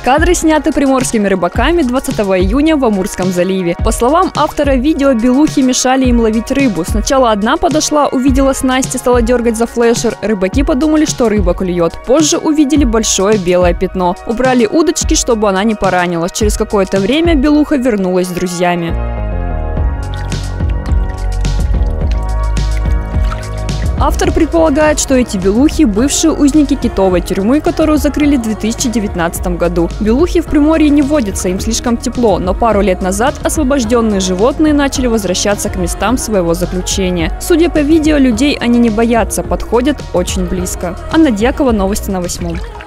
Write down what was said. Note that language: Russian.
Кадры сняты приморскими рыбаками 20 июня в Амурском заливе. По словам автора видео, белухи мешали им ловить рыбу. Сначала одна подошла, увидела снасть и стала дергать за флешер. Рыбаки подумали, что рыба клюет. Позже увидели большое белое пятно. Убрали удочки, чтобы она не поранилась. Через какое-то время белуха вернулась с друзьями. Автор предполагает, что эти белухи – бывшие узники китовой тюрьмы, которую закрыли в 2019 году. Белухи в Приморье не водятся, им слишком тепло, но пару лет назад освобожденные животные начали возвращаться к местам своего заключения. Судя по видео, людей они не боятся, подходят очень близко. Анна Дьякова, новости на 8.